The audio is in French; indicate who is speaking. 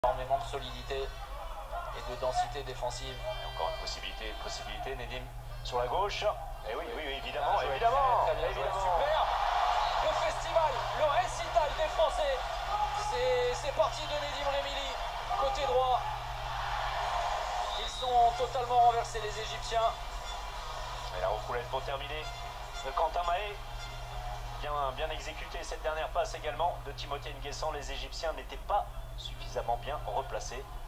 Speaker 1: Énormément de solidité et de densité défensive.
Speaker 2: Et encore une possibilité, Nedim sur la gauche. Et oui, évidemment,
Speaker 1: Très
Speaker 2: évidemment.
Speaker 1: bien joué, super. Le festival, le récital des Français. C'est parti de Nedim Remili, côté droit. Ils sont totalement renversés, les Égyptiens.
Speaker 2: Et la refoulette pour terminer de Quentin Mahé. Bien exécuté cette dernière passe également de Timothée Nguessan. Les Égyptiens n'étaient pas suffisamment bien replacés.